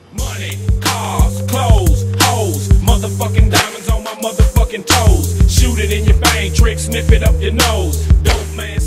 Money, cars, clothes, hoes, motherfucking diamonds on my motherfucking toes. Shoot it in your bang, trick, sniff it up your nose. Dope man.